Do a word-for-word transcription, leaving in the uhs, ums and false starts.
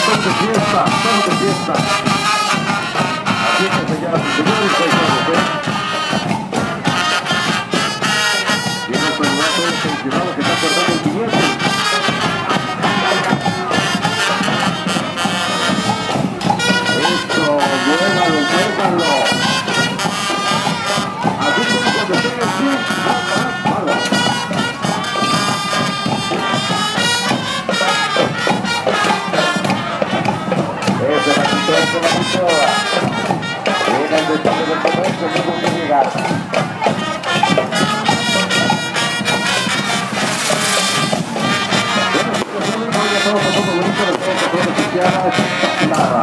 estamos de fiesta, estamos de fiesta. Así que señoras y señores, ahí estamos, ¿eh? Y nuestro lugar todo seleccionado que está cortando el quinientos. Esto, muévalo, muévalo. Así como cuando estén así, nada. Esa es la quitó, esa es la quitó. Llega el detalle del comercio, no puede llegar. Bueno, chicos, un bonito, todo pasando bonito, de todo, todo, cristianas, nada.